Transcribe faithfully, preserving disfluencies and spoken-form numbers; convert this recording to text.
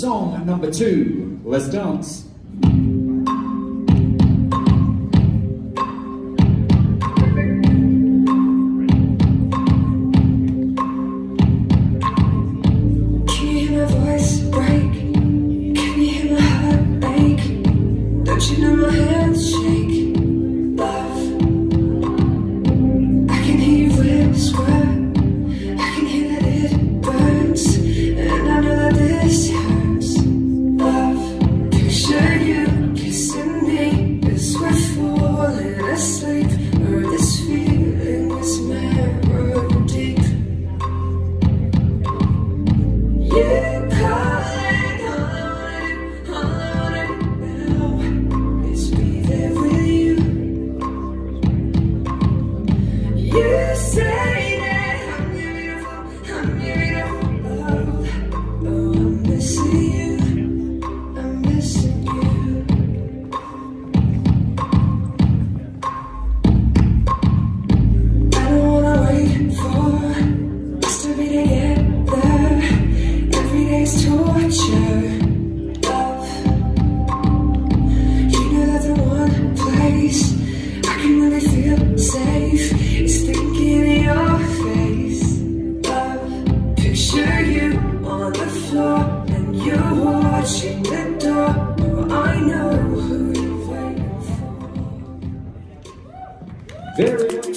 song number two. Let's dance. You know my hands shake, love. I can hear your whisper, I can hear that it burns, and I know that this hurts, love. Picture you kissing me as we're falling asleep, or this feeling is memory deep. You calling, all I wanna do, all I wanna do now is be there with you. You say that I'm beautiful, I'm beautiful, oh, oh, I'm missing you, I'm missing you. I don't wanna wait for us to be together. Every day's torture, love. You know that the one place I can really feel safe is thinking in your face, love. Picture you on the floor and you're watching the door. Oh, I know who you're waiting for. Very